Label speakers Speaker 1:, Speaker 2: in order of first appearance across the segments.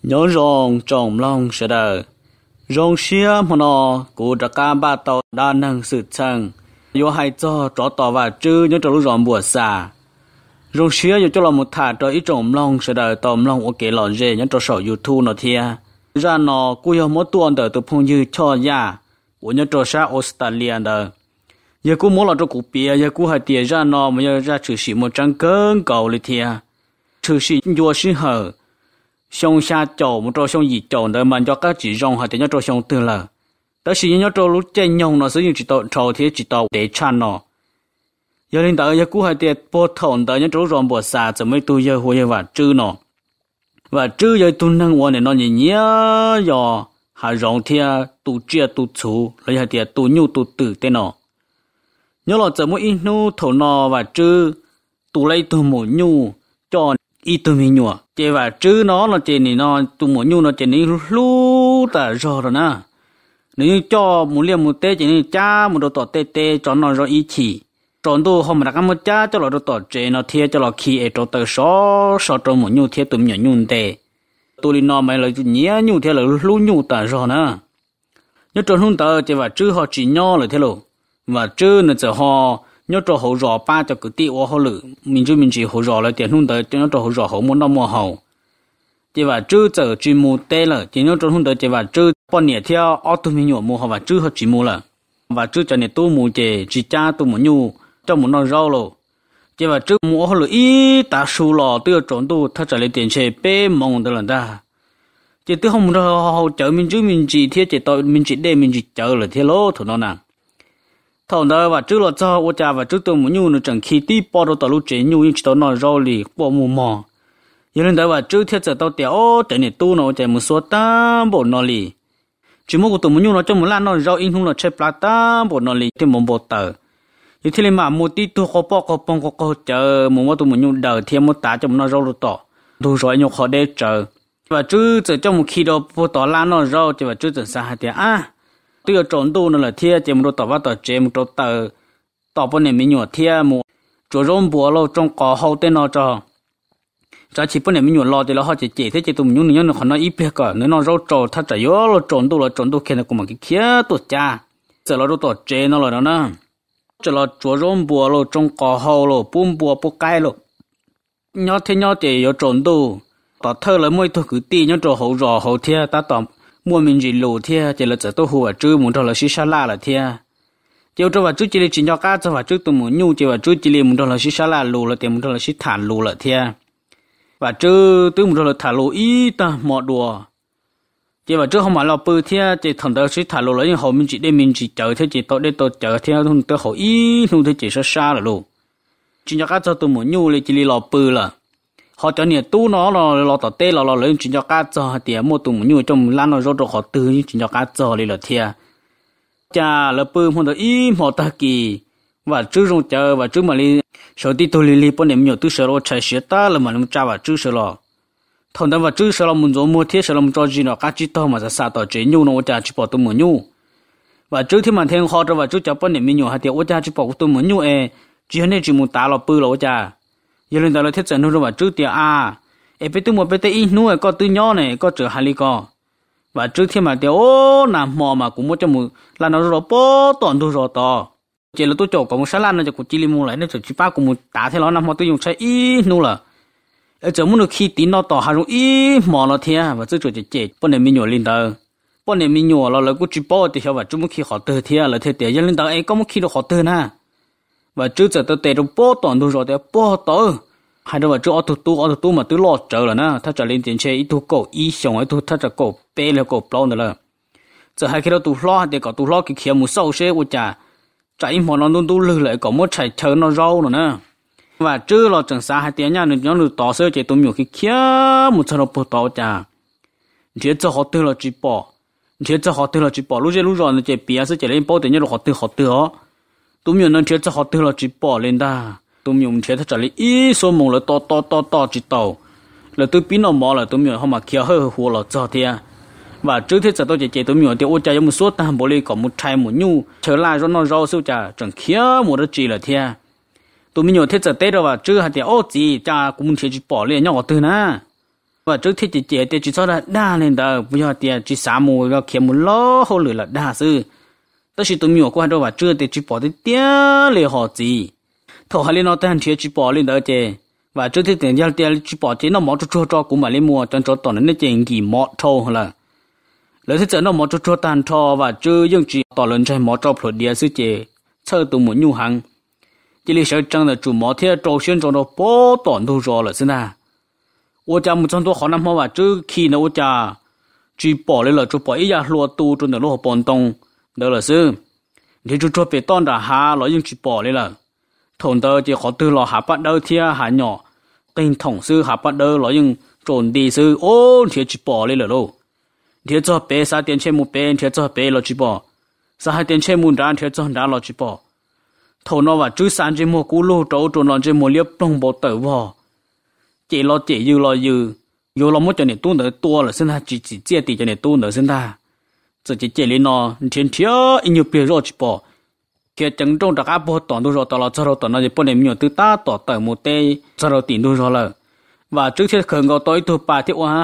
Speaker 1: nhớ rong trồng long sẽ đời rong xía mà nó cụ đã ca ba tàu đa năng sự chẳng yo hay cho tỏ và chữ nhớ trong lúc rong bùa xà rong xía yo cho là một thả cho ít trồng long sẽ đời tòm long ok lòn dê nhớ trong sổ YouTube nó thia ra nó cụ yo mỗi tuần đời từ phong như cho ya của nhớ trong xã Australia đời giờ cụ mỗi là trong cụ bia giờ cụ hay tiền ra nó mà giờ ra trừ sĩ một trang cơn cầuเลยthia trừ sĩ yo sĩ hở xong xa chầu một trò xong gì chầu đời mà cho các chỉ rong hay thì nhớ trò xong từ là đó là nhớ trò lúc chơi nhông nó sử dụng chỉ tàu trâu thì chỉ tàu để chăn nó giờ lên tới giờ cú hay thì bộ thôn tới nhớ trò rong bộ xàจะไม่tu giờ hồi giờ và chữ nó và chữ giờ tu năng quan này nó nhớ giờ hà rong thì tu chia tu chủ rồi hay thì tu nhu tu tử thế nó nhớ làจะไม่innu thổ nó và chữ tu lấy tu một nhu cho ít tu mình nhua chế và chữ nó là chế này nó tu một nhu nó chế này lú ta rồi nè nếu cho một liềm một tê chế này cha một đồ tọt tê tê cho nó rồi ý chỉ chọn tu không mà đặt một cha cho nó đồ tọt chế nó thiê cho nó khi ở chỗ tờ số số trong một nhu thiê tụm nhỏ nhu tê tu li nó mày là nhía nhu thiê là lú nhu ta rồi nè nhớ chọn không tờ chế và chữ họ chỉ nhau là thế luôn và chữ nóจะhọ nhớ cho hậu rõ ba cho cái tiêu họ lử mình chỉ hậu rõ là tiền không tới nhớ cho hậu rõ hậu muốn đâu mua hậu chỉ và chữ giờ chỉ mua tê là chỉ nhớ cho không tới chỉ và chữ bọn nhẹ theo auto mình nhổ mua họ và chữ họ chỉ mua là và chữ cho nhẹ tu mua chỉ cha tu mua nhu cho muốn nó rau rồi chỉ và chữ mua họ lử ít ta số lò tiêu trốn tu他trả lại tiền xe bé mong được là ta chỉ tiêu không được hậu chở mình chỉ thiết chỉ tội mình chỉ để mình chỉ chở là thiết lố thôi nó nè thằng đó và trước là cho ô cha và trước tôi muốn nhu nó chẳng khi tí bỏ đồ tàu lúc chế nhu nhưng chỉ tao nói rau lì bỏ mù mò giờ nên đó và trước thiết giờ tao téo để này tu nó chạy một số ta bộ nó lì chỉ một cái tôi muốn nhu nó cho một lan nó rau in không nó chơi plata bộ nó lì thêm một bộ tờ giờ thì mà một tí tu có bỏ có bông có chờ một tôi muốn nhu đờ thêm một tá cho nó rau đồ tỏ đồ rồi nhau khó để chờ và trước giờ trong một khi đó bộ tỏ lan nó rau thì và trước giờ xa thì tiêu trốn tu nó là thiê chỉ một tờ vắt tờ chế một tờ tờ bên này mình nhọ thiê một chỗ rong bùa lo trong cỏ hậu tên nó cho chỉ bên này mình nhọ lo thì nó họ chỉ thế chỉ tụi mình nhọ nó còn nó ít biết cả nếu nó rau trầu thắt chả yếu lo trốn tu kia nó cũng mà cái kia tu cha giờ nó tờ chế nó rồi đó nè giờ nó chỗ rong bùa lo trong cỏ hậu lo bún bùa bún cay lo nhọ thế nhọ chỉ yếu trốn tu tờ thơ là mỗi thứ cứ ti nhọ trầu hậu rò hậu thiê ta tầm mua mình chỉ lù thia chỉ là chỉ tôi hùa chứ muốn cho là xí xa la là thia chiều cho vào trước chỉ là chỉ cho cá cho vào trước tôi muốn nhu chiều vào trước chỉ là muốn cho là xí xa la lù là tiền muốn cho là xí thản lù là thia và chứ tôi muốn cho là thả lù ít ta mọ đùa chiều vào trước không mà lo bự thia chỉ thằng đó xí thả lù là nhưng hậu mình chỉ để mình chỉ chờ thế chỉ tôi để tôi chờ theo thằng tôi hậu ít thằng thế chỉ xa xa là lù chỉ cho cá cho tôi muốn nhu là chỉ là lo bự là họ cho nhiều tu nó là tao tê là lấy chuyện cho cá cho tiền mua tụng như trong lan nó rồi họ tư chuyện cho cá cho đi là thiệt cha là bơm không được ý họ ta kỳ và chú rong chờ và chú mà đi sau tí tôi đi bọn em nhiều tu sửa lo chạy sửa ta là mà nó cha và chú sửa lo thằng đó và chú sửa lo muốn做mua thiết sửa lo muốn cho gì nó cá chỉ tao mà sao tao chế nhu nó cha chỉ bỏ tôi muốn nhu và chú thì mà thêm họ cho và chú cho bọn em nhiều hay thì cha chỉ bỏ tôi muốn nhu chỉ hơn chỉ muốn ta là bơm là cha giờ lên đó là thiết trận nó và trước tiệt bây tôi một bây tôi ít nuôi có tư nhỏ này có trở hai ly co và trước khi mà tiệt nằm mò mà cũng muốn cho một là nó rồi bó toàn đồ rồi to chỉ là tôi chọn có một sáng lan nóจะกูchỉ mua lại nó chỉ ba cũng một đá thế nó nằm mò tôi dùng sai ít nuôi là giờ muốn được khi tín nó to hay dùng ít mò nó thiệt và tôi chọn chỉ bọn này mình nhổ lên đó bọn này mình nhổ làกูchỉ bỏ thì và chúng một khi họ tư thiệt là thiệt tiệt giờ lên đó có một khi được họ tư na và trước giờ tôi tệ trong bó toàn đồ rồi thì bó to hai đứa vào chỗ ô tô mà tôi lo chờ là nè他 trả lên tiền xe ít thu cổ ít xong ấy thu 他 trả cổ bé là cổ bao nữa là giờ hai cái đó tôi lo thì có tôi lo cái kia một sau xe của cha chạy mà nó tôi lừa lại có một chạy chờ nó rau nữa nè và trước là chẳng xa hai tiếng nha nó được tỏ sơ chỉ tôi nhiều cái kia một số nó bỏ tỏ cha chỉ cho họ tư là chỉ bỏ lúc rồi nó chỉ bia sẽ chỉ lên bao tiền nhá họ tư họ tôi nhiều nó chỉ cho họ tư là chỉ bỏ lên ta tôi dùng chế thật là ít số mông là to chỉ tàu là tôi biến nó mỏ là tôi dùng không mà kia hơi hùa là cho thế và trước thế giờ tôi chỉ tôi dùng thì ô cha một số ta bộ lấy có một chai một nhu trở lại rồi nó rau sâu cha chẳng kia một đợt chỉ là thế tôi dùng thế giờ tết rồi và trước hai thì ô gì cha cũng chỉ bỏ lên nhau từ na và trước thì chỉ cho là đa lên đó bây giờ thì chỉ xả mù cái kiếm một ló hồ lửa là đa sư tất nhiên tụi mình qua đâu và chưa thì chỉ bỏ đi tiếc liền họ gì thầu hai lên nó tên chỉ bỏ lên đó chứ và trước thì tiền giao tiền chỉ bỏ chỉ nó mỏ cho cũng mà lên mua cho toàn nó tiền gì mỏ thâu là lấy thế giờ nó mỏ cho tan thâu và chưa dùng chỉ tỏ lên trái mỏ cho phật địa sư chế chơi tụi muốn nhu hàng chỉ lý sở trang là chủ mỏ theo trâu xuyên trong đó bó toàn đâu rồi là thế nào我家木trong đó họ nằm họ và trước khi nó cha chỉ bỏ lên là cho bỏ ý ra lúa tu cho nó lúa bón tông đó là sư thì cho bê tông đã hạ rồi nhưng chỉ bỏ lên là thôn đó chỉ họ từ lò hạ bắt đầu thia hạ nhỏ tên thống sư hạ bắt đầu rồi nhưng trộn đi sư ô thì chỉ bỏ lên là đâu thì cho bê sa tiền chơi một bên thì cho bê là chỉ bỏ sa hai tiền chơi một đàn thì cho đàn là chỉ bỏ thôn nó và trước sáng chỉ một cú lô trâu trộn nó chỉ một liếp đông bộ tử vào chỉ lo dư là một cho nên tu nữa tua là sinh ra chỉ chia tỷ cho nên tu nữa sinh ra giờ chỉ lên nó trên thiếu nhiều bề rồi chỉ bỏ kia chẳng trong đặc áp bộ toàn tu rồi tao là cho rồi toàn nó chỉ bỏ niệm nhiều từ ta tỏ tờ một tê cho rồi tiền tu rồi là và trước khi khởi ngộ tối tu bà thì oa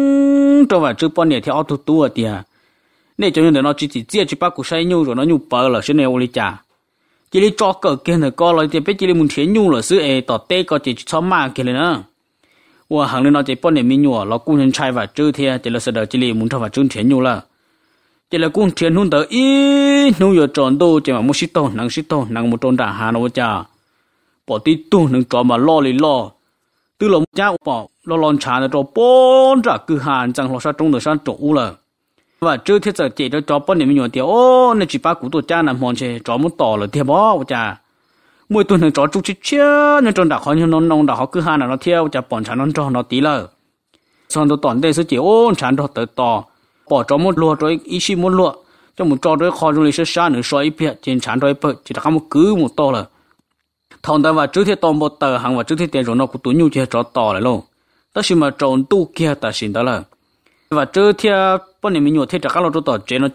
Speaker 1: hắn cho và trước bỏ niệm theo tu tu ở tiệt nên cho nên nó chỉ chia chỉ bắt cụ say nhu rồi nó nhu bờ là sinh này ô li cha chỉ li cho cờ kia nữa coi lại thì biết chỉ li muốn thiệt nhu là xứ ấy tỏ tê có chỉ cho mà kia nữa我行了那这半年没有，老工人拆吧，周天这了是的，这里门头吧挣钱有了，这了工钱弄得一农业赚到，这嘛没识到，能没赚大哈了我家，把地都能赚嘛捞里捞，对了家把捞茶的做帮着cứ hàng chẳng lo sao trong đời sao trộn了，và周天在这着半年没有的哦，那只把骨头家那忙去找没到了，对不我家。mỗi tuần cho chú chết nhưng trong đặc họ như nông đặc họ cứ hai là nó theo chả bọn sản nó cho nó tí lờ xong tôi toàn đây sẽ chỉ ôn sản cho tới to bỏ cho một lúa rồi ý chí một lúa cho một trò rồi kho rồi sẽ xa nữa so ý biệt trên sản rồi bự chỉ là một cứ một to là thằng ta và trước thì to một tờ hàng và trước thì tiền rồi nó cũng túi nhu chia cho to lại luôn tất nhiên mà trộn tu kia ta xin đó là và trước thì bọn này mình nhổ thế các lô cho tỏ chế nó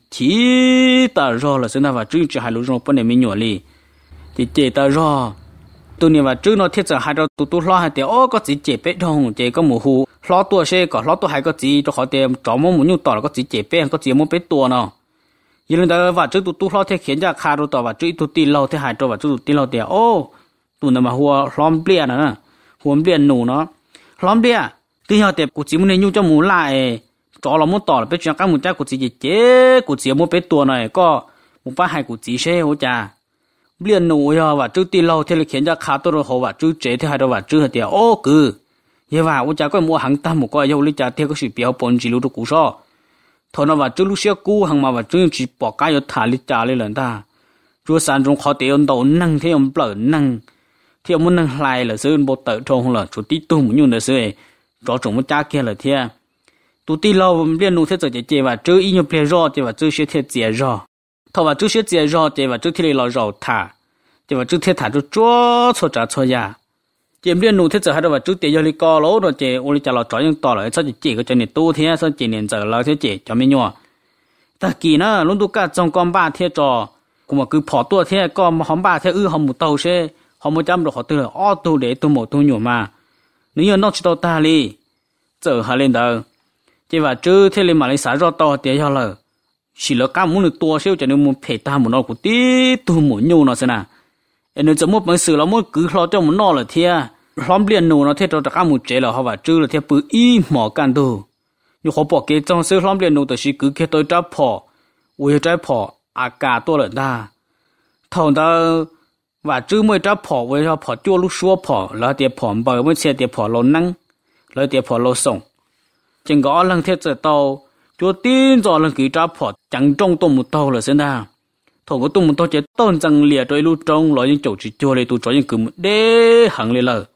Speaker 1: chỉ ta rồi là sẽ là và trước chỉ hai lô rồi bọn này mình nhổ li thì chế ta rồi tụi này và trước nó thiết giờ hai đứa tụi lo hai tiền ô có chỉ chế bé không chế có mù hù lo tua xe có lo tua hai có chỉ cho họ tiền cho mua muốn nhu tỏ là có chỉ chế bé có chỉ mua bé tua nào giờ nên ta và trước tụi lo thế khiến cho khai rồi tỏ và trước tụi tin lâu thế hai rồi và trước tụi tin lâu tiền ô tụi này mà hùa lom bia nữa hùa bia nụ nó lom bia tuy họ tiền của chỉ muốn nhu cho muốn lại cho là muốn tỏ là bé chuyện các muốn cha của chỉ chế của chỉ mua bé tua này có một ba hai của chỉ xe hỗ cha liền nụ ya và chú tin lâu thì khiến cho khá tôi rồi họ và chú chế thì hai đứa và chú hết tiền ô cứ như vậy tôi chả có mua hàng tam một cái yêu lý trả theo cái sự biểu bốn chỉ lưu được cú so thôi nó và chú lúc xưa cú hàng mà và chú chỉ bỏ cái yêu thả lý trả lên lần ta chú sản trong khó tiền đầu năng thì ông bở năng thì ông muốn năng lại là sự bộ tự trong là chú tí tu muốn dùng là sự rõ trong một cha kia là thế tôi tin lâu liền nụ thế giờ chế và chú ý nhiều bề rõ chế và chú sẽ thiết chế rõ thọ và chú sẽ chế rõ chế và chú thì là rõ thả chế và chú thiết thả chú chúa cho trả cho ya chế liên nụ thiết giờ hai đứa và chú tiền cho li co lỗ rồi chế ô li trả lọ trói những tỏ lại sao chế cái chuyện này tu thế sao chế nên giờ là thế chế cho mình nhọ ta kỳ nó luôn tu cả trong con ba thế trò cũng mà cứ bỏ tua thế con hóm ba thế họ một tàu xe họ một trăm rồi họ từ là tu để tu một tu nhổ mà nếu như nó chỉ tàu ta li giờ hai lên đầu chế và chú thế lên mà lấy xả rõ to tiền cho lờ chỉ là các muốn được tua xíu cho nên muốn phải ta một nó của tí tu một nhô nó xem nào nên chỉ một bằng sự là một cứ lo cho một nó là thia lắm liền nụ nó thế cho các một chế là họ và chữ là thia bự y mỏ can tu nhưng họ bỏ cái trong sự lắm liền nụ từ chỉ cứ cái tôi trả bỏ uy trả bỏ à cả tôi là ta thằng ta và chữ mới trả bỏ uy trả bỏ chua lúc xua bỏ là tiệp bỏ bờ mới xe tiệp bỏ lâu năng là tiệp bỏ lâu sống chừng có lần thế giờ tàu chúa tin rõ lần kỹ trả phỏ chẳng trong tôm một tàu là thế nào thằng có tôm một tàu chỉ tôn rằng lìa đôi lúc trong nói những chỗ chỉ chua lấy tụ cho những cứ đế hàng lên lờ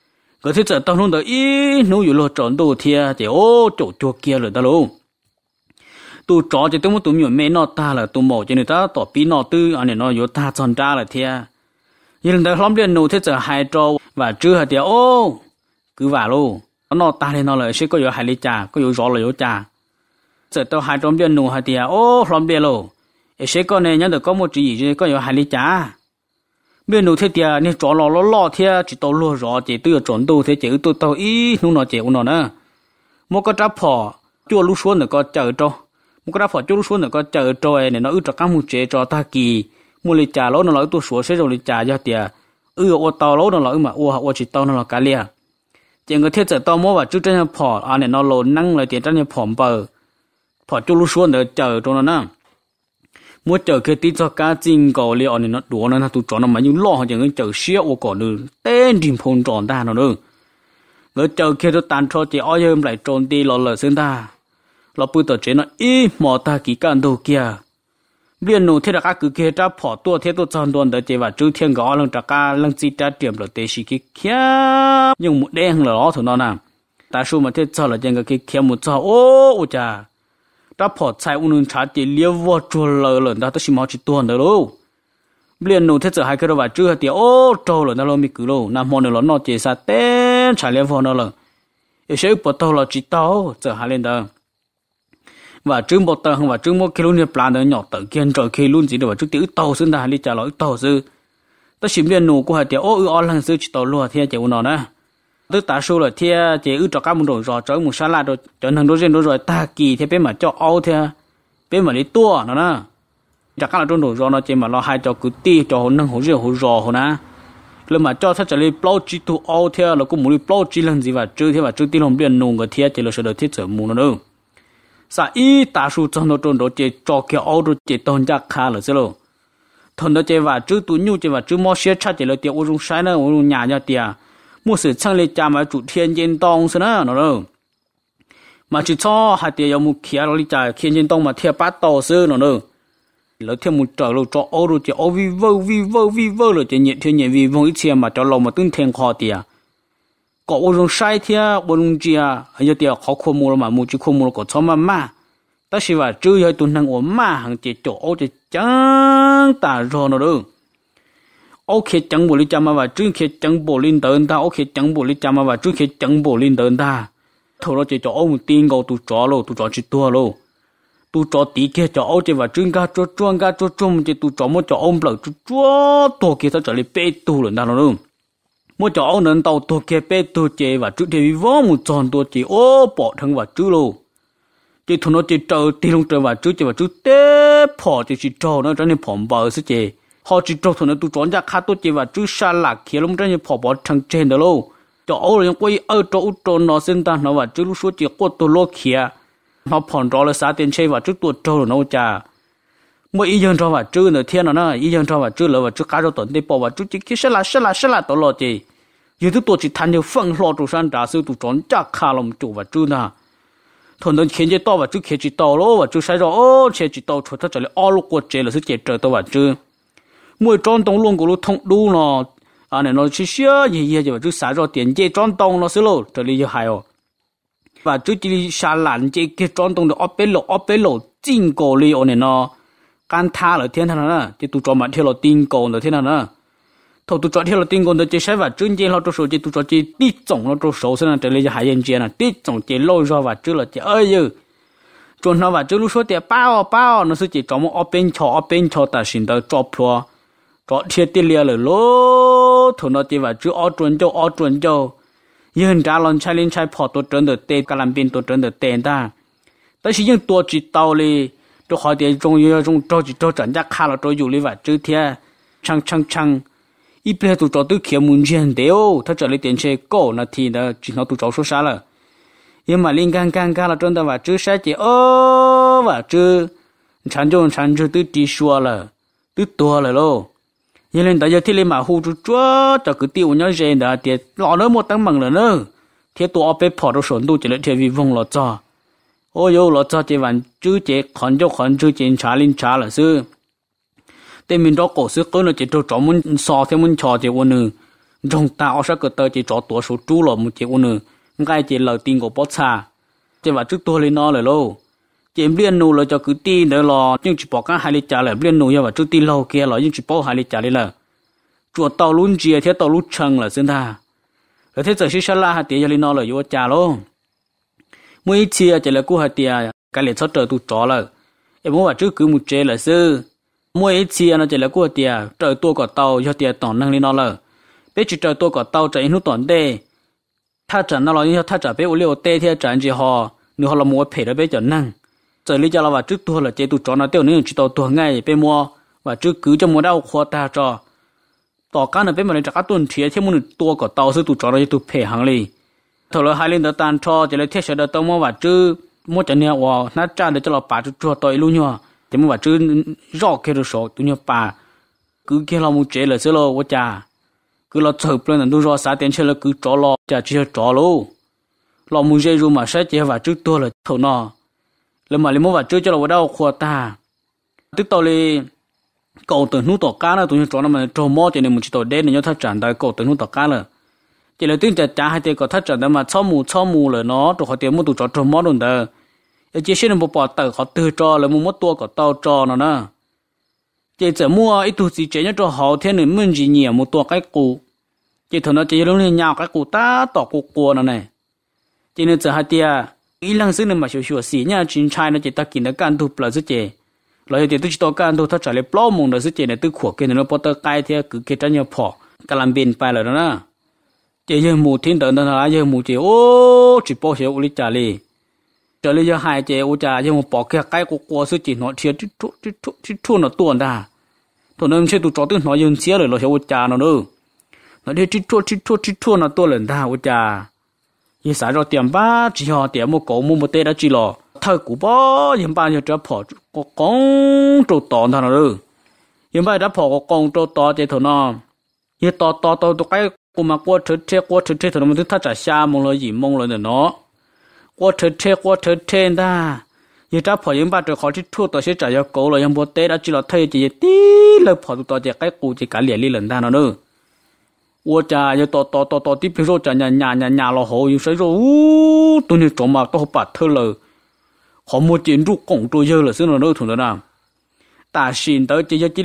Speaker 1: có thế giờ tao luôn đợi ý nếuอยู่lo chọn đồ thia thì ô chỗ chua kia rồi ta luôn tụ chó chỉ tôi muốn tụ nhiều mẹ nó ta là tụ mỏ cho người ta tỏ pi nó tư anh này nó yếu ta chọn ra là thia nhưng ta lắm liền nụ thế giờ hai trâu và chưa hả thì ô cứ vào luôn nó ta thì nó lại sẽ có yếu hai lý trà có yếu rõ là yếu trà giờ tao hai trăm biên nụ hai tia ô làm biên lô, sẽ con này nhớ được có một chỉ gì có nhiều hai lý trả, biên nụ thế tia nên chọn lo lo thế chỉ tao lo rõ chỉ từ chọn tu thế chỉ từ tao ý nụ nó chỉ nó nữa, một cái trap phò chua lú xuống nữa có chờ cho một cái trap phò chua lú xuống nữa có chờ cho này nó ư cho các mu chế cho ta kỳ mua lịch trà lỗ nó nói tôi xuống sẽ rồi lịch trà cho tiệt ô tàu lỗ nó nói mà ô chỉ tàu nó là cá lia chỉ có thiết trợ tàu mua và chút trên phò này nó lồn năng là tiền trên phò bờ phò chua lú xuống nữa chờ cho nó nè mua chờ cái tí cho cá chim cầu lia này nó đùa nó tụt chọn nó mà những lo chẳng cái chờ xía ô còn nữa tên tìm phun tròn ta nó nữa người chờ kia tôi tàn cho chị oi em lại tròn đi lò xin ta lò bự tờ chế nó ý mò ta kỹ càng đồ kia biên nụ thế là các cứ kia ra phỏ tua thế tôi chọn đoàn đợi chị và chữ thiên gõ lần trả ca lần chi trả điểm là tế sĩ kia nhưng một đen là đó thôi nó nè ta số mà thế cho là chẳng cái kia một cho ô chà ra phỏ chạy uốn trả chị liêu vô chua lờ lần ta tôi chỉ mò chỉ tuần được luôn biên nụ thế giờ hai cái đó và chữ thì ô trâu lần đó lo mi cứ luôn nằm mò nữa nó chỉ sa tên trả liêu vô nó lần yêu sẽ bắt đầu là chỉ tao giờ hai lên đó và trứng bột tờ và trứng một kilo nhiệt plan đó nhỏ tự kiên rồi khi luôn chỉ được chút tiểu tàu xứng ta đi trả lỗi tàu sư ta chỉ biết nụ của hai tiểu ô lần sư chỉ tàu lúa thì chịu nó nè tức ta số là thì chỉ cho các món đồ rồi cho một salad rồi cho thằng đối rồi ta kỳ thì bên mà cho ô thì bên mà đi tua nó nè chắc các là trong đồ rồi nó chỉ mà lo hai cho cứ ti cho hồn năng hồn rượu hồn rò hồn á lần mà cho thật là bao chỉ tu ô thì là cũng muốn đi bao chỉ lần gì và chưa thì và chưa tin lòng biển nụ cái thì chỉ là sự được thiết trở mù nó nữa sa y ta su trong nó trong đó chỉ cho cái ô đó chỉ tôn giác khá là sao thằng đó chỉ và chữ tu nhu chỉ và chữ mò xe chắc chỉ là tiệt ô trong sai nữa ô trong nhà nhà tiệt mua sự sang lên cha mà chủ thiên nhiên tông sao nữa nó đâu mà chỉ cho hai tiệt yêu mua kia rồi đi trả thiên nhiên tông mà thiệt bát tàu sao nó đâu lỡ thêm một trở rồi cho ô rồi chỉ ô vi vơ rồi chỉ nhiệt thiên nhiệt vi vong ít chia mà cho lòng mà tương thiên khó tiệt có ô trong sai thiệt ô trong chia hay tiệt khó khôn mua mà mua chỉ khôn mua có cho mà ta chỉ và chưa hay tuần năng ổn mà hàng chỉ chỗ ô chỉ chẳng ta rồi nó đâu ok chẳng bổ lý chăm mà và chưa khi chẳng bổ linh tận ta ok chẳng bổ lý chăm mà và chưa khi chẳng bổ linh tận ta thôi nó chỉ cho ô một tin cầu tụ chó lô tụ chó chỉ tua lô tụ chó tí kia cho ô chỉ và chưa ga cho chung chỉ tụ chó một chó ôm lợn chúa tổ kia ta trở lại bê tụ rồi ta nó đâu một chó ô nên tàu tổ kia bê tụ chỉ và trước thì võ một tròn tổ chỉ ô bỏ thằng và chưa lô chỉ thôi nó chỉ chờ đi lông chờ và trước té phò chỉ chờ nó cho nên phỏng bờ sức chỉ họ chỉ trâu thôi nó tụi chọn ra khá tốt chỉ và chú sa lạc kia lông trên phò bỏ thằng trên đó luôn cho ô rồi quay ở chỗ nó sinh ta nó và chú lúc số chỉ có tôi lô kia nó phòn rõ là xã tiền chơi và chú tụi trâu nó chả mỗi ý dân cho và chú nữa thiên nó ý dân cho và chú lỡ và chú cá cho tận đi bỏ và chú chỉ kia sẽ là tổ lò chỉ giờ tụi chỉ thành nhiều phân lò tụi san trả sư tụi chọn ra khá lòng chủ và chú nè thằng nó khiến cho to và chú khiến chỉ to lô và chú sai rồi ô khiến chỉ to cho它这里all lúc过节了是节奏的và chú mỗi tròn tông luôn của nó thông đủ nó này nó chỉ xưa gì vậy chú xả rồi tiền chế tròn tông nó xứ lô这里就还有và chú chỉ xả lạnh chế cái tròn tông được ốp bê lộ chính cổ li này nó can tha ở thiên thằng nó chỉ tụ tròn mặt theo là tin cổ ở thiên thằng nó thôi tụ tròn theo là tin cổ được chế sai và chuyên chế nó cho số chế tụ tròn chế tí tổng nó cho số xem là这里就还有chế là tí tổng chế lôi ra và chú là chế ơi chứ chuẩn nó và chú lúc số tiền bao nó sẽ chỉ tròn một ốp bên cho ta xin được cho pro có thiệt tiền liền rồi lố thôi nó chỉ và chú ở chuẩn cho nhưng ra lần chạy lên chạy phò tôi trấn được tiền cả làm pin tôi trấn được tiền ta但是用多知道哩都好点中药中着急着人家看了着有哩话这天唱一边都找都开门前的哦他这里电车高那天的经常都找说啥了因为灵感了真的话这啥子哦话这常就都低说了都多了咯因为大家听里马虎就抓这个丢鸟人的的老了没当忙了呢贴多被跑到手都这里贴微风了咋哦哟了咋这晚就这看就检查领查了是แต่mình đó cổ sức cơ nó chỉ cho muốn so theo muốn cho chỉ uốn nữa trong ta ở sát cái tờ chỉ cho tuổi số chú là một chỉ uốn nữa ngay chỉ lời tin của bớt xa chỉ và trước tôi lên nó rồi lô chỉ liên nụ là cho cứ tin nữa lo nhưng chỉ bỏ cái hai lít trà là liên nụ và trước tin lâu kia là nhưng chỉ bỏ hai lít trà đi là chuột tàu luôn chia theo tàu luôn chân là xin tha rồi thế giờ chỉ sao là hạt tiền lên nó là vô trà luôn mỗi chia chỉ là cú hạt tiền cái lệ sót trời tụt chó là em muốn vào trước cứ một chế là sư mỗi chia nó chỉ là cú hạt tiền trời tua cỏ tàu cho tiền tỏng năng lên nó là biết chỉ trời tua cỏ tàu chạy nút tỏng đê 他整那了，因为他这边我留带天整之后，你好了摸陪着被叫能，这里叫了话最多了，这都找那掉你知道多爱被摸，话最cứ cho mua đau khoa ta cho, tỏ cá này bên mà chắc tuần thiệt thêm một tua có tàu sẽ tụ cho nó tụ phê hàng li, thôi là hai lên đó tan cho, chỉ là thiết sẽ được tao mua và chứ mua cho nênว่าน่าจะเดี๋ยวจะเราป่าจุดตัวต่อยluôn nhá,แต่muaว่าchứ rõ cái đồ số tụi nháป่าcứ kiaเราmua chế là sẽ loว่าจ่าcứ lo chụp lên là tôi rõ sáng tiền chơi là cứ cho loจ่าchỉ cho luôn, lo mua chế rồi mà sẽ chế và trước tôi là thầu nọ, lần mà lấy mua và trước cho là vào đâu khoa ta, tức tao li cầu từ nút tỏ cá là tụi nhá cho nó mà cho mò cho nên mình chỉ tỏ đen này nhá thắt chặt đại cầu từ nút tỏ cá là chỉ là tiếng trả hai tiền có thắt chặt đấy mà cho mù là nó rồi họ tiền mua tụ cho mò luôn đó, chỉ xin một bỏ tờ họ từ cho là mua tua có tao cho nó nè, chỉ chỉ mua ít tụ gì chỉ nhá cho họ thêm nữa mình chỉ nhiều một tua cái củ, chỉ thằng nó chỉ lúc này nhào cái củ ta tỏ củ nó này, chỉ nên chỉ hai tiền, ít lần xưa mà sửa xí nhá chín chai nó chỉ ta kín nó can tụ là rất dễ, rồi thì tôi chỉ tao can tụ thắt chặt lại plo mông nó rất dễ này tôi khua cái nó bỏ tờ cái thì cứ cái trái nhau phỏ, cái làm bên phải là nó nè. Chỉ giờ mù thiên đợt nó giờ mù chỉ ô chỉ bỏ hiểu lý trả li, trở lại giờ hai chỉ ô trả giờ một bỏ cái của sự chỉ nói chuyện chỉ nó tuôn ra, tuôn nó sẽ tụt cho tiếng nói dương xía rồi hiểu ô trả nó nữa, nó đi chỉ nó tuôn lên ra ô trả, giờ xài rồi tiền ba chỉ họ tiền một cổ một tê đã chỉ lo, thời cũ bỏ hiện ba giờ trở bỏ có con trâu to thằng nó nữa, hiện ba đã bỏ có con trâu to chỉ thôi nó, giờ to tụi cái cô mà qua thử thế thì nó mới thắt chặt xa mong lo gì mong lo nữa nó qua thử thế ta giờ ta phải những bạn trời khó thì thua tôi sẽ trả cho cậu là những bộ tế đã chỉ là thay chỉ tí là phải tụi tôi cái cụ chỉ cả liền đi lần ta nó nữa qua trả giờ to tiếp rồi trả nhà lo hồ yêu sấy rồi tôi như trộm mà tôi bắt thơ lời họ mua tiền rút cổng tôi giờ là xưa nó nữa thằng nào ta xin tới chỉ tí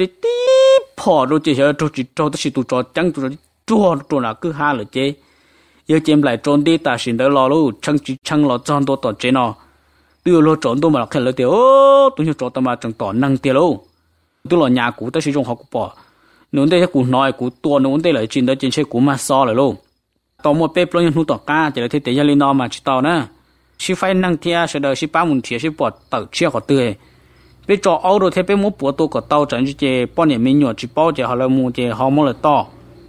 Speaker 1: bỏ rồi chỉ cho tôi tụi cho chẳng tụi chua là cứ ha là chế, giờ chém lại trốn đi ta xin đỡ lo luôn, chăng lo tròn tôi chế nó, đưa lo trốn tôi mà là khen lợi tiêu, tôi nhớ trốn tôi mà chẳng tỏ năng tiêu luôn, tôi lo nhà cũ ta sử dụng họ cũng bỏ, nếu đây cũ nói cũ tua nếu đây lại chuyện đó chuyện chơi cũ mà so lại luôn, tao một bếp lo những thu tỏ ca chỉ là thế tế gia linh nó mà chỉ tao nè, chỉ phải năng thia sẽ đợi chỉ ba muốn thia chỉ bỏ tự chia họ tươi, bây giờ ao đồ thế bây muốn bỏ tôi có tao chẳng chỉ bao nhiêu mình nhỏ chỉ bao giờ họ là mua chỉ họ mua là to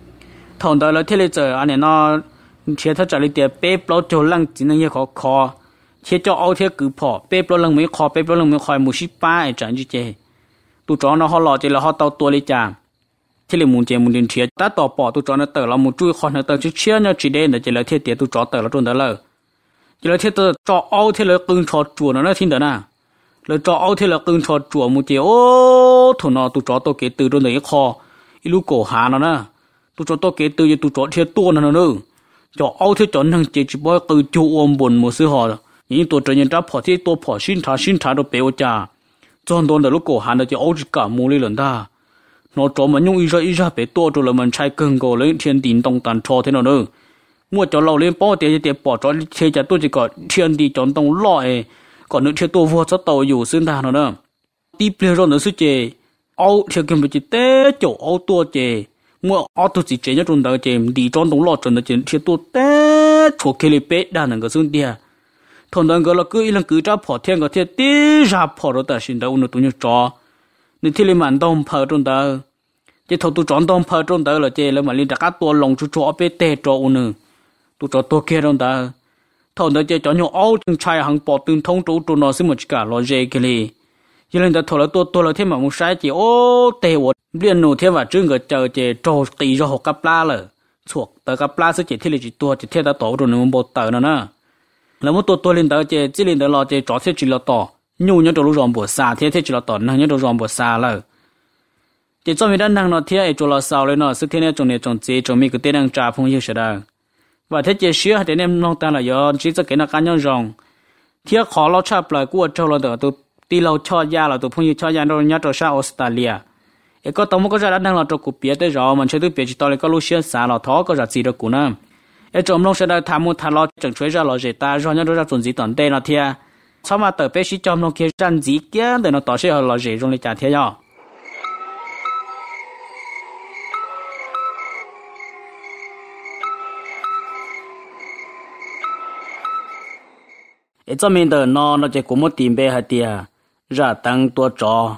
Speaker 1: thằng đó là thế là giờ anh nó chế thắt chặt lại tiền bếp lo cho lăng chỉ năng khó khó chế cho ao thế cứ bỏ bếp lo lăng mấy khó bếp lo lăng mấy khó một ship ba chẳng chứ chế tụi chó nó họ lò chỉ là họ tao tua lấy chàng thế là muốn chế muốn đến chế ta tỏ bỏ tụi chó nó tờ là một chui khó nó tờ chứ chia nó chỉ để chỉ là thế tiền tụi chó tờ là trốn đó là chỉ là thế tờ cho ao thế là cưng chó chùa nó thiên đó nè là cho ao thế là cưng chó chùa một chế ô thằng nó tụi chó tôi kể từ trong đấy khó ilu cổ hà nó nè tụi cho tôi kể từ giờ tụi cho thiệt tua nó nữa cho ao thiệt chọn thằng chỉ bao từ chu ôm buồn một sự họ những tụi cho nhân ra bỏ thiệt tôi bỏ xin thả đồ béo cha chọn đồ là lúc cổ hàng là cho ao chỉ cả mua lên lần ta nó cho mình nhung ý ra bé tua cho là mình chạy cưng cổ lấy thiên đình đông tàn cho thế nào nữa mua cho lâu lên bỏ tiền bỏ cho chơi cho tôi chỉ có thiên đình chọn đông loại còn nữa thiệt tôi vô cho tàuอยู่ซึ่งta nữa tiếp lên rồi nữa sự chế ao thiệt kiếm được chỉ té chỗ ao tua chế mua ô tô chỉ chế nhất trong đó chế đi trong đông lót trong đó chế thì tôi té chỗ kia lấy bé đàn năng cái xương địa thằng đó cái là cứ lần cứ ra bỏ thiên cái thiên tí ra bỏ rồi ta xin đâu nó tụi nó cho nên thì lấy màn đông phở trong đó chế thầu tụi chọn đông phở trong đó là chế là mà lên đặt các tua lồng cho bé té cho nữa tụi cho tôi kia trong đó thằng đó chế cho nhau áo từng chai hàng bỏ từng thông trụ nó xin một cả lo dễ cái này cho nên ta thầu là tôi là thêm mà một sai chỉ ô tệ quá liên nô thế và trưng cái chờ chế trâu tì cho họ cặp la rồi chuộc tờ cặp la sẽ chế thế là chỉ tua chế thế ta tổ rồi nó một tờ nữa nè là một tua lên tờ chế chỉ lên tờ lo chế chó thế chỉ là to nhu nhớ trâu rồng bùa xa thế chỉ là to năng nhớ trâu rồng bùa xa rồi chế cho mình đã năng nó thế trâu là sao lên nó sự thế này trong chế trong mình cái tên năng trả phong như thế đó và thế chế sửa thế nên nó ta là do chỉ cho cái nó cá nhân rồng thế khó lo chập lại của trâu là tờ tí lâu cho ya là tụ phong như cho ya nó nhớ trâu sa Australia có tao muốn có ra đã đang là cho cục bia tới rồi mình chơi tới bia chỉ tao lại có lúc xưa xả là thó có ra gì được cũng nè ở trong lúc sẽ đã tham muốn tham lo chẳng chơi ra là gì ta rồi nhớ ra chuẩn gì tận đây là thia sau mà tới bia chỉ trong lúc kia tranh gì kia để nó tỏ sẽ là gì trong lịch trả thia nhau cho mình tờ nó chỉ cũng một tìm bề hạt tiề ra tăng tua trò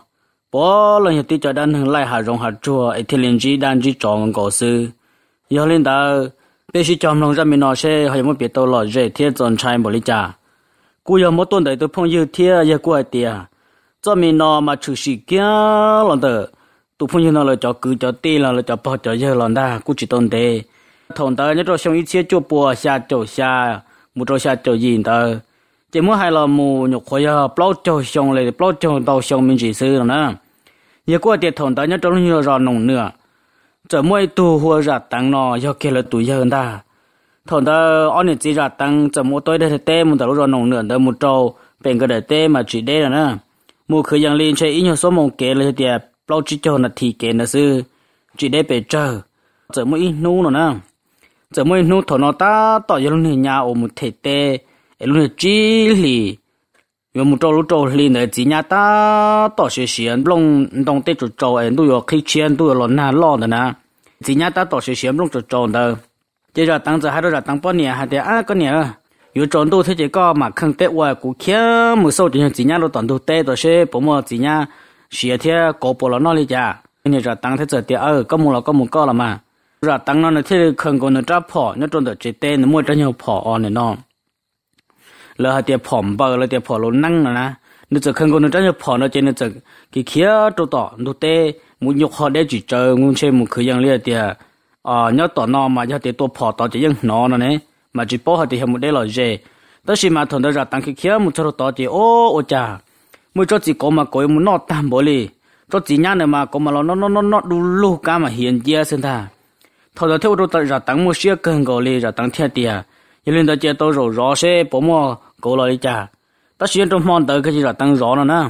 Speaker 1: bỏ lần tí cho đàn hưng lại hạ rong hạ chùa ấy thì liền chỉ đàn chỉ tròn cổ sư giờ lên đó bây giờ chồng lòng ra mình nói sẽ hay một biết tàu lọt dễ thiên chọn trai một lý trả cú giờ một tuần đấy tôi phong yêu thiên giờ qua tiề cho mình nó mà chủ sĩ kia lần đó tôi phong yêu nó là cho cứ cho tê là cho bỏ cho giờ lần đó cú chỉ tuần đấy thằng đó nhớ rồi xong ít chia cho bùa xa chỗ xa một chỗ xa chỗ gì đó chỉ muốn hay là một nhục khói bao chỗ xong lại bao chỗ tàu xong mình chỉซื้อnữa giờ qua tiệt thằng đó nhớ trong nhiều rồi nồng nữa giờ mỗi tu hoa ra tăng nó do kia là tuổi hơn ta thằng đó anh ấy chỉ ra tăng giờ mỗi tối đây tê một tàu rồi nồng nữa đó một trâu bên cái đời tê mà chỉ đây là nữa một khởi yang lên chơi ít nhiều số một kế là tiệt bao chỉ cho là thì kế là sư chỉ đây bị chờ giờ mỗi ít nú nữa giờ mỗi nú thằng nó ta tỏ cho luôn nhà ở một thể tê luôn chỉ lì vì một trâu lúc trâu lì nữa chỉ nhà ta tỏ sự xiên long đồng tết trâu trâu ấy tôi khi chiến tôi là na lo nữa nè chỉ nhà ta tỏ sự xiên long trâu trâu đó chỉ là tăng giờ hai đứa là tăng bao nhiêu hai đứa cái này有种都他这个嘛肯得我股票没收就只nhà都当都得到些不么只nhà写天搞不了那里家你这当他这点个么了个么个了嘛这当那天肯个那这跑那种的只得那么真要跑哦呢喏แล้วหาเตียผอมเบอแล้วเตียผอลนั่งนะนึกจะขึ้นคนนึงจะผอนะเจนึกจะกี่เขียตัวต่อดูเตมุยกคอได้จีเจองูเชมุคือยังเรียเตียnhớต่อนอมาหาเตียตัวผอต่อจะยังนอนะเนี่ยมาจีโป้หาเตียมุได้หล่อเจแต่สิมาถอนได้จากตั้งเขียมุชะต่อจีโอจ้ามุจจีก็มาโกยมุนอตามบ่เลยจจีญาเนี่ยมาก็มาลอนดูลูกกามาเหียนเจียสิท่าถอนได้เท่าตัวจากตั้งมุเสียเกินก็เลยจากตั้งเทียเตียยังเล่นได้เจตัวรอเซ่ปมcố lại cha, ta xuyên trong mòn tới cái gì là tăng gió nữa nè,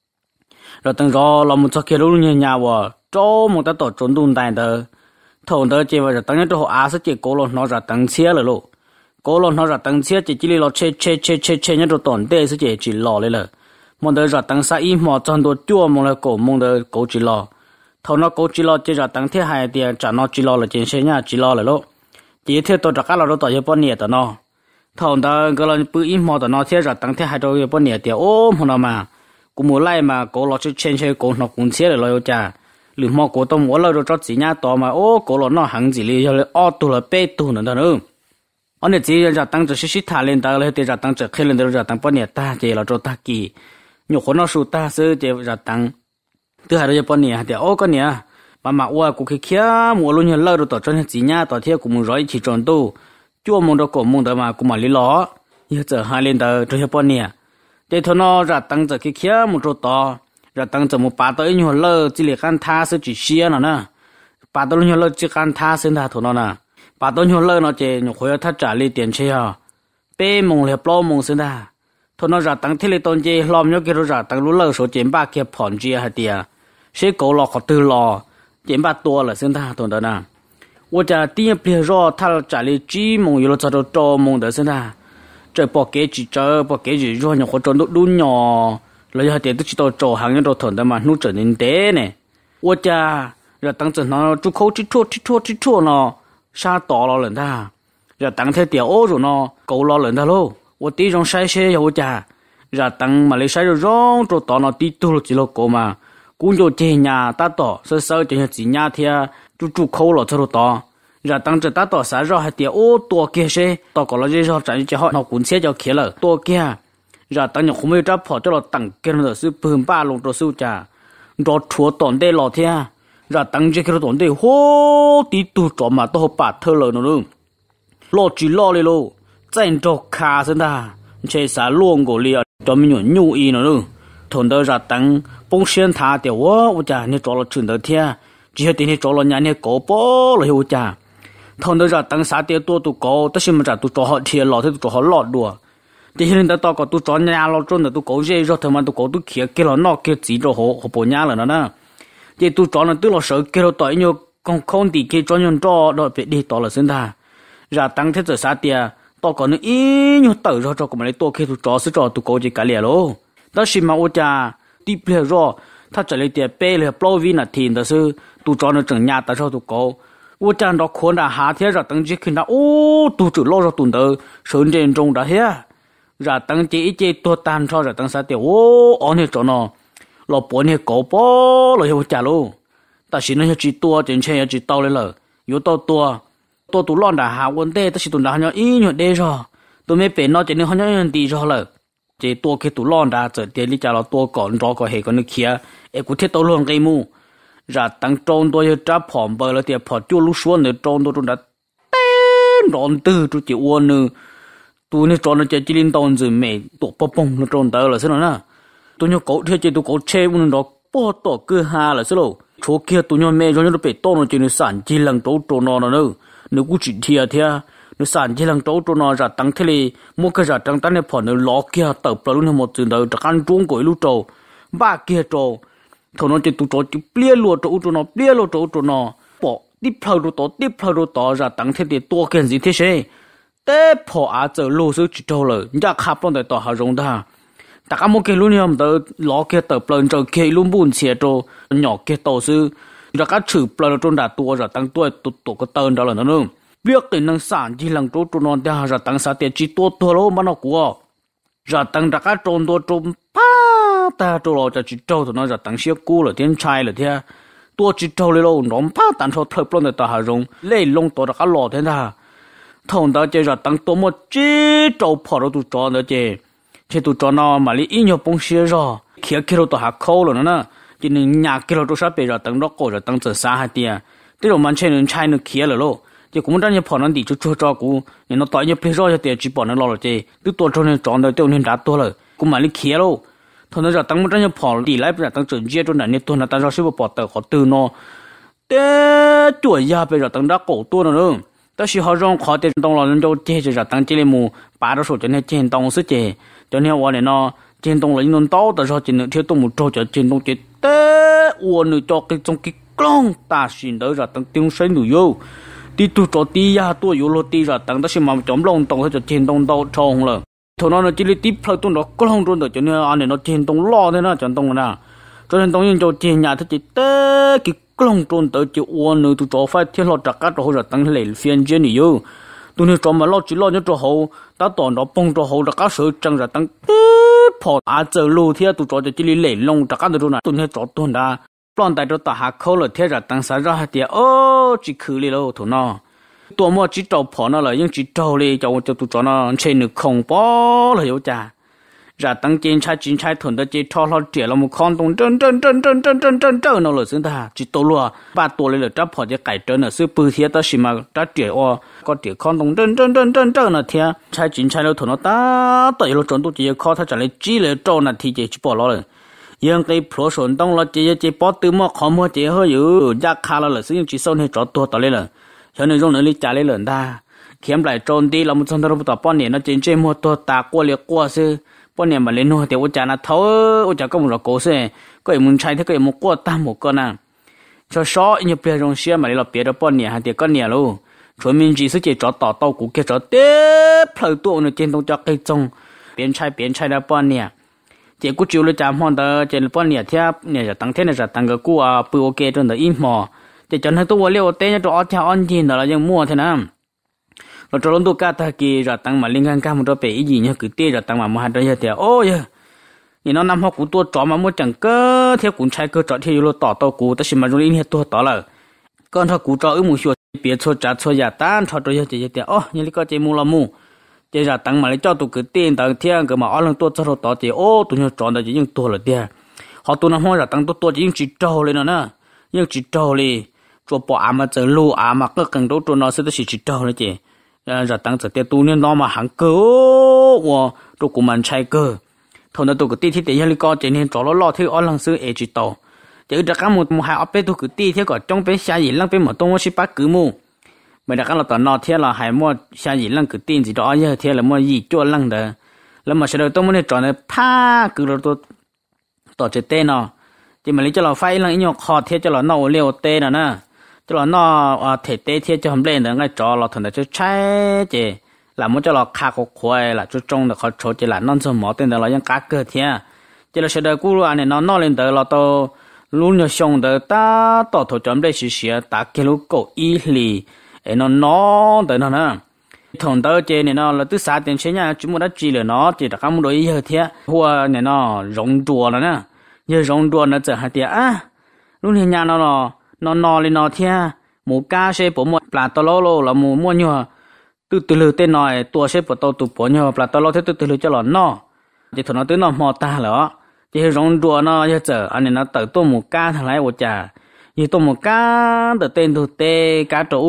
Speaker 1: rồi tăng gió là một số kia lúc nhà vợ, cho một ta tổ trốn đun tài tới, thầu tới chỉ vào tăng nhất cho họ á sẽ chỉ cố nó ra tăng xe rồi lộ, cố nó ra tăng xe chỉ là che nhất cho tổn tệ sẽ chỉ lò lên rồi, mong tới ra tăng sa im mò chân đồ chua mong là cổ mong tới cố chỉ lò, thầu nó cố chỉ lò chỉ ra tăng thế hai tiền trả nó chỉ lò là trên xe nhà chỉ lò rồi lộ, chỉ theo tổ trắc là nó tổ cho bao nhiêu tao nó thằng đó cái là bự im mò nó thế rồi tăng thế hai đôi bao nhiêu tiền ôm nó mà cũng muốn lại mà cố lo chơi chơi cố nó cũng thế rồi cha lười mò cố tao muốn lo rồi cho chỉ nhà to mà cố nó hàng gì li cho tu là bê tu nữa nữa anh ấy chỉ là tăng cho xí thả lên ta là thì là tăng cho khi lên rồi tăng bao nhiêu ta chỉ là cho ta kỳ nhiều khổ nó sụt ta sơ chỉ là tăng thứ hai là bao nhiêu thì cái này mà cũng kia mua luôn nhiều lo rồi tao cho chỉ nhà tao thế cũng muốn rồi chỉ tròn tu chúa mong đó cổ mong đó mà cũng mà lý ló giờ giờ hai lên đó cho bao nhiêu để thôi nó ra tăng giờ cái kia một chỗ to ra tăng giờ một ba tới nhiều lơ chỉ là can tha sẽ chỉ xia nó nè ba tới nhiều lơ chỉ can tha sẽ là thôi nó nè ba tới nhiều lơ nó chỉ nhiều khối thắt trả lý tiền chơi à bé mong là bao mong sẽ là thôi nó ra tăng thế là tôn chơi làm nhớ cái ra tăng lú lơ số tiền ba kia phòn chia hạt tiền sẽ cổ lọ khó từ lọ tiền ba tua là sẽ là thôi đó nè我家第一批肉，他家里鸡毛有了找到招毛的是呐，这包给几招，包给几肉呢，或者都鸟，了要点都知道招行业都囤的嘛，弄整人的呢。我家要当真那出口去错呢，啥到了人他，要当天点欧肉呢，够了人他喽。我第一种筛选要我家，要当马来西亚肉就到那地图了几了个嘛，工作这nhà ta tỏ sơ sơ这些几nhà天。chú khâu là cho đó, giờ tăng trở ta tỏ xã rồi hay tiệt tua kia xe, tỏ có là gì rồi chẳng chỉ họ nó cũng xe cho kia là tua kia, giờ tăng nhiều không biết chấp họ cho là tăng kia là sự bơm ba lồng đồ sưu trà, đồ chúa tổn đề lọ thế, giờ tăng chỉ cái tổn đề hô tí tu cho mà tôi bạt thơ lời nữa, lọ chỉ lọ đi lô, chân cho khá sinh ta, chơi xã luôn của liệt cho mình nhu ý nữa, thôn đó giờ tăng bông xuyên thả tiệt quá, chả nên cho là chuyện đó thế. chỉ hay tiền cho lo nhà này có bó là hiệu cha, thằng đó ra tăng xã tiền tua tụ có, tất nhiên mà ra tụ cho họ thiệt lọt thì tụ cho họ lọt đùa, thì hiện tại tao có tụ cho nhà lo trôn là tụ có dễ rồi, thằng mà tụ có tụ kia kia là nó kia chỉ cho họ bỏ nhà là nó nè, thì tụ cho là tụ lo sợ kia là tội nhiều con không thì kia cho nhân cho đó bị đi tao là xin ta, ra tăng thế giờ xã tiền tao có những ít nhiều tử rồi cho cái này tụ kia tụ cho sẽ cho tụ có gì cả liền luôn, tất nhiên mà cha tiếp theo rồi,他这里点背了包围那天的是。tu cho nó chẳng nhà ta sao tu có, u chan đó khốn đã hạ thế rồi tăng chỉ khi nào u tu chữ lo rồi tuần tới sơn trên trong đã hết, ra tăng chỉ tua tan cho ra tăng sa tiêu ô ở này chỗ nó lò bò này cổ bò là hiệu trả luôn ta chỉ nói chỉ tua trên xe chỉ tàu lên lờ yếu tua tụ lon đã hạ vấn đề ta chỉ tụ đã nhau ý nhọ đây rồi tụ mấy bên nó chỉ nên họ nhau đi rồi lờ chỉ tua cái tụ lon đã giờ tiền đi trả là tua còn rõ có hệ còn nước kia em cũng thiết tàu luôn cái mu ra tăng tròn tôi trả phỏng bờ là tiền phỏng chưa lúc xuống nữa tròn tôi đã tên đòn tư tôi chỉ uốn nữa tôi này tròn nó chỉ liên tòn rồi mẹ tụ bông nó tròn tới là sao nữa tôi nhớ cậu theo chỉ tôi cậu chơi uốn nó bỏ tổ cơ hà là sao đâu chỗ kia tôi nhớ mẹ cho nó bị to nó chỉ nó sản chỉ lần tròn nó nữa nếu cũng chỉ thiệt nó sản chỉ lần tròn nó ra tăng thế này mua cái ra tăng tăng này phỏng nó ló kia tập vào luôn một chừng đầu ăn trốn cối lúc trâu ba kia trâu thằng nó chỉ tụ trâu chỉ bia lúa trâu nó bia lúa trâu nó bỏ tiếp theo đó ra tăng thế thì to cái gì thế chứ té phò á giờ lúa số chỉ trâu rồi nhà khắp bọn đại tàu hà rong ta tất cả một cái luôn nhầm tới ló kia tập lên rồi kia luôn buồn xẻ trâu nhỏ kia tàu sư ra các chữ lên trâu đã tua ra tăng tua tụ cái tên đó là nó nữa việc cái năng sản chỉ lần trâu nó đã ra tăng sản tiền chỉ tua lỗ mà nó của ra tăng ra các trâu pa ta trâu lo cho chỉ trâu nó ra tăng xếp cũ là tiền trai là thế tua chỉ trâu lên lô nó pa tăng trâu thợ lên đại tàu hà rong lấy lông tàu ra các lò thế nào thằng đó chơi ra tăng tua một chỉ trâu phò đó tụ trò nữa chơi tụ trò nó mà lấy ít nhiều bông xía rồi kia đâu tụ hạ khâu rồi nữa chỉ nên nhà kia đâu sao bây giờ tăng đó cổ rồi tăng giờ xa hai tia thế rồi mình chơi nên chơi nó kia rồi lo chỉ cũng đang nhập phò nó đi chút cho cú nên nó tỏi nhập bây giờ thì chỉ bỏ nó lo rồi chơi cứ tua cho nên chọn được tiêu nên đã tua rồi cũng mà lấy kia lo thằng đó giờ tăng một đang nhập phò đi lại bây giờ tăng chuẩn chia cho nên tua là tăng ra sẽ bỏ tờ họ từ nó thế tuổi già bây giờ tăng đã cổ tua nữa但是好像考点东了，人就接着就当这里么，把着手就那见东是接，就那我呢那见东了，因为到的时候就那天东么做就见东就得我呢做cái trong cái con ta xin tới rồi tăng tiêu xây nhiều vô, đi tu cho đi ya tu vô lo đi rồi tăng đó xin mà chấm lòng tông cho trên đông đâu trông rồi, thôi nó chỉ đi tiếp theo tu nó con rồi cho nên anh này nó trên đông lo thế nó chân đông nè, cho nên đông nhiên cho trên nhà thì chỉ tới cái công trốn tới chịu uốn nữa tụi cháu phải thiết lo trả các rồi tăng lên phiên trên nhiều tụi nó cho mà lo chỉ lo cho cho hậu ta toàn nó bông cho hậu trả các sự chẳng ra tăng phò giờ lù thiết tụi cháu chỉ lên lông trả các rồi này tụi nó cho tuần đã plan tại cho ta hạ khâu là thiết ra tăng sáng ra thì chỉ khử đi đâu tụi nó tụi mà chỉ trâu phò nó là nhưng chỉ trâu đi cho tụi cháu nó trên được không bỏ là hiểu chả ra tăng chiến trai thuần đó chỉ cho lo trẻ là một con tung chân nó là xứng ta chỉ tổ lúa ba tổ lên là chấp họ chỉ cải chân là sư bự thiệt đó xí mà đã trẻ có trẻ con tung chân là thiệt trai nó thuần nó ta tới lúc chọn tôi chỉ khó ta trả lại chỉ là trâu là thì chỉ bỏ lo rồi nhưng cái pro sản đông là chỉ bỏ từ mà khó mua chỉ hơi dữ giá khá là xứng chỉ sau này cho tôi tới lên cho nên trong này trả lại lần ta kiếm lại trôn đi là một trong đó tập bao nhiêu nó trên mua tôi ta qua sư bao nhiêu mà lên nuôi thì 我讲那头我讲跟我说狗是个门拆它个么过大么个呢说少你别容些嘛你了别的半年还得个年喽全民只是只找到股给找的跑多呢见动叫给中边拆了半年结果就了咱们的这半年天呢就当天呢就当个股啊不 OK 真的一毛这真的都我了等着而且安静的了ยังมั่วเท่านั้นเราจะลงตัวการตะกี้จะตั้งมาเลี้ยงกันมันจะเป็นอีเนี่ยคือเตี้ยจะตั้งมาหาได้เดียวโอ้ยนี่น้องนำหัวกูตัวจอมาหมดจังเก้อเที่ยวกูใช้ก็จอดที่อยู่ต่อตัวกูแต่สิมาตรงนี้เนี่ยตัวต่อเลยก่อนถ้ากูจอหมูชัวเปียชัวจัดชัวอย่าต้านชัวตัวเดียวโอ้ยังก็เจมูละมูเจจะตั้งมาเลยเจ้าตัวคือเตี้ยตั้งเที่ยงก็มาอ้อลงตัวเจ้าต่อเจโอ้ตัวเนี่ยจอดจะยิ่งตัวเลยเดียวเขาตัวน้ำหัวจะตั้งตัวยิ่งจิตโตเลยนะยิ่งจิตโตเลยชัวปออามาเจอลูอามาก็กังตัวน้อยสุดที่จิตโตเลยเจra tăng giờ tiêu tu nên nó mà hàng cơ và tôi cũng mình chạy cơ thôi nó tôi cứ tí để cho con chỉ nên cho nó lo theo ở lần xưa chỉ tàu chỉ ra cái một hai ở bên tôi cứ tí theo còn trong bên xa gì lăng bên một tông chỉ bắt cứ mu mà ra cái là tao nó theo là hai mua xa gì lăng cứ tin gì đó giờ theo là mua gì cho lăng đó là mà sau đó tôi muốn chọn này pa cứ là tôi tao chỉ tên nó chỉ mà lấy cho nó phải lăng nhau khó theo cho nó nấu liều tên rồi nè cho là nó thể tế thiết cho hôm lên nữa ngay cho là thằng đó cho trái chị là muốn cho là khá có khoai là cho trông được họ chỗ chỉ là non sớm mỏ tên đó là những cá cơ thế chỉ là sẽ đợi cú anh này nó lên tới là to luôn nhớ xong tới ta tỏ thổ chấm đây xí xí ta kêu cổ y lì nó tới nó nè thằng tớ chơi này nó là từ xa tiền chơi nha chúng muốn đã chỉ là nó chỉ là không đối giờ thế hoa này nó rong đùa nó nè giờ rong đùa nó trở hạt tiền à lúc này nhà nó lên nó thế một cá sẽ bỏ một là tao lô là một mua nhiều từ lừa tên nói tua sẽ bỏ tao tụ bỏ nhiều là tao lô thế từ lừa cho nó nó chỉ thằng nó tới nó mò ta là chỉ rong đùa nó giờ trở anh này nó tự tôi một cá thằng này một chả như tôi một cá từ tên từ tê cá trâu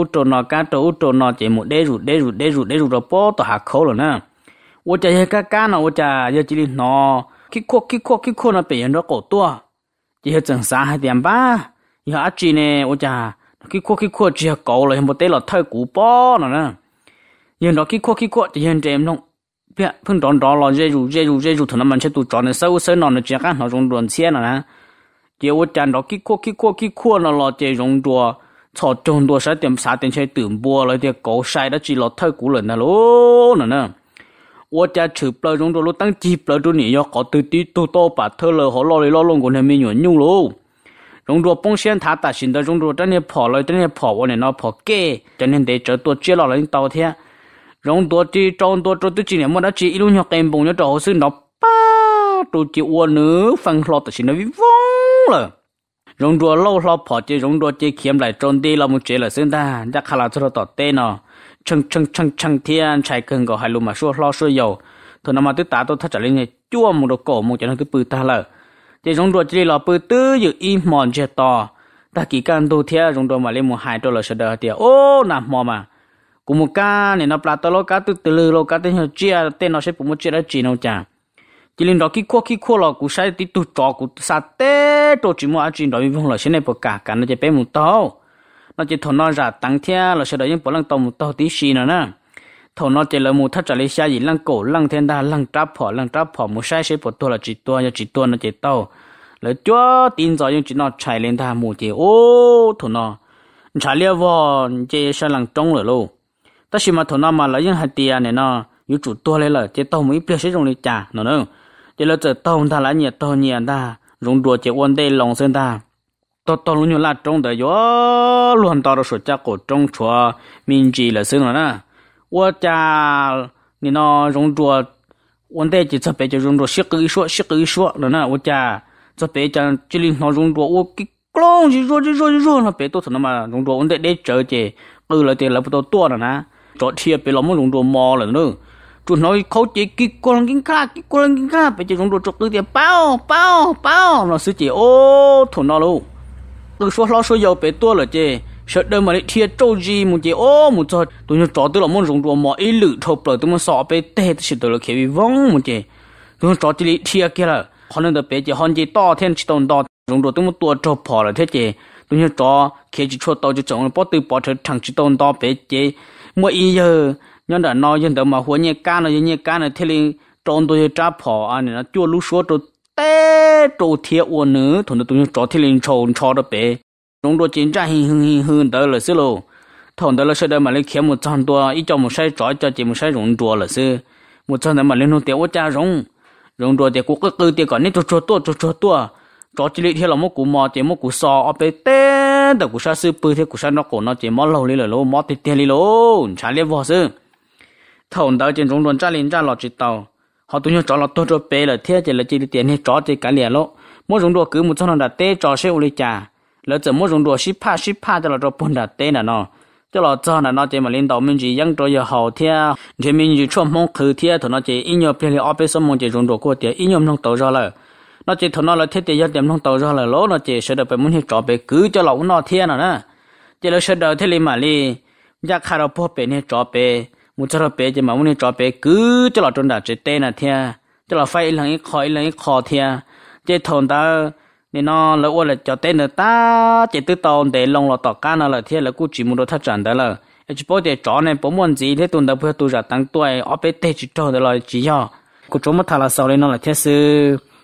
Speaker 1: út nó chỉ một đế rụt rồi bó tao hạ khẩu rồi nè我家些cá呢我家要这里nó cái khô nó bị nó cổ tua chỉ là整啥还点吧要阿姐呢我家cái khô chỉ là cổ rồi một té là thay củ bó nữa nè nhưng nó cái khô thì hiện trên nó biết phân tròn đó là dễ rủ thằng nó mình sẽ tụt tròn nó sâu nó chỉ cá nó rong đuồn xe nè chỉ我家nó cái khô nó là chỉ rong đuồn cho tròn đuồn sẽ điểm啥点chơi tưởng bùa rồi thì cổ sai đó chỉ là thay củ lần nè lố nè我家吃不了中多路，当鸡不了中你要搞到底都到把头了，好老里老龙过来没人用喽。中多帮线他打新的中多，真的跑了，我呢那跑给，真的得这多接了人倒天。中多这中多这今年没得这一路要跟蹦要找是那吧，都这我呢分落的是那微疯了。中多老老跑这中多这欠来中地了，没这了现在，这看了这到底呢。chăng thiên chạy cần có hai lùm mà lo xua dầu thôi nằm mà tôi ta tôi thắt chặt lên này chua một đồ cổ một cho nó tôi bự ta lờ để giống đồ chỉ là bự tư dự im mòn che to ta kỳ can tu theo giống đồ mà lên một hai đô là sẽ đỡ tiền ô nằm mò mà cùng một ca này nó plata to lo cá từ lư lo cá tên chia tên nó sẽ cũng một chia đó chỉ nó chả chỉ lên đó cái khô là cũng sai tí tu trò cũng sát té đồ chỉ mua chỉ đó vì không là sẽ này bậc cả nó chỉ bé một tao nó chỉ thằng nó ra tăng theo là sẽ đợi những bộ lăng tàu một tàu tí xì nữa nè thằng nó chỉ là một thắt trả lấy xe gì lăng cổ lăng thiên đa lăng tráp phỏ một sai sẽ bộ tua là chỉ tua nó chỉ tàu là cho tin rõ những chỉ nó chạy lên thà một chỉ ô thằng nó chạy liều vào chỉ sẽ lăng trống rồi luôn tất nhiên mà thằng nó mà lấy những hạt tiền này nó những chủ tua lên là chỉ tàu mới biết sẽ dùng để trả nó nữa chỉ là chỉ tàu thà là nhiệt ta dùng đùa chỉ ôn đây lòng sơn ta tao luôn như là trong đời gió luôn tao đó sửa chắc cổ trong chùa mình chỉ là xưa nè, 我家你那用着，我在这边就用着十个一说了呢，我家这边讲这里那用着我给光就说那别多成了嘛，用着我在这这了点了不多了呢，昨天别老么用着毛了呢。chúng nói khâu chế kí con kinh khá bây giờ chúng tôi chụp tiền bao nó sẽ chỉ ô thằng nó luôn tôi lo số dầu bé tua là chế sợ đời mà thiệt trâu gì một chế ô một giờ tôi nhớ trò tôi là muốn dùng đồ mỏ ý lự thộp rồi tôi muốn sọ bé tê thì tôi là khi bị vong một chế tôi nhớ trò chỉ thiệt kia là họ nên được bé chế họ chỉ to thêm chỉ to dùng đồ tôi muốn tua trâu phò là thế chế tôi nhớ trò khi chỉ cho tao chỉ trồng bỏ từ bỏ thật thằng chỉ to bé chế mỗi ý giờ nhân đã nói nhân đó mà huống nhẹ cá nó thế liền tròn tôi trả phò anh nó chua lú số tôi té tôi thiệt uốn nữa thôi tôi cho thế liền cho đó bé chúng tôi chiến tranh hưng đó là xưa luôn thằng đó là sẽ đây mà lấy kiếm 100 đô ít cho một sai trói cho chỉ một sai rồng đùa là xưa 100 mà lên nó tiền ô cha rồng đùa thì cũng cứ tiền còn nít cho tua cho chỉ lấy là một cú mò chỉ một cú sò ở bé té đó cú sa sư bự thế cú sa nó cổ nó chỉ mò lâu lên là mò tiền lên luôn trả liền vào xưa thằng đó trên rồng trả liền trả lọt chỉ tàu họ tụi nhau trả lọt tôi cho bé là thế chỉ là chỉ tiền hay trả chỉ cả liền luôn mỗi rồng đùa cứ 100 là té trả sẽ uli trả lỡ giờ mỗi rồng đùa ship pa cho là cho bốn là té là nó cho là cho là nó chỉ mà lên đầu mình chỉ yang cho giờ hậu thế thì mình chỉ chọn mong khử thế thì nó chỉ in nhiều bên ở bên sông mong chỉ rồng đùa của thì in nhiều nông tàu ra là nó chỉ thằng nó là thế thì giờ điểm nông tàu ra là lỗ nó chỉ sẽ được phải muốn hiểu bé cứ cho lẩu nó thế nào nè chỉ là sẽ được thế li mà li giác khai ra phố bé này cho bé một cho bé chỉ mà muốn hiểu bé cứ cho là trong đã chỉ té là thế cho là phải lần ít khó thế chỉ thằng ta nên nó là ôn là cho tên người ta chỉ tự tao để lòng là tao cá nó là thế là cũng chỉ muốn đồ thắt chặt đó là chỉ bảo để chó này bảo muốn gì thế tuần đầu bữa tôi ra tăng tuổi ở bên tây chỉ cho đó là chỉ cho cũng chúng mất thà là sau này nó là thế sự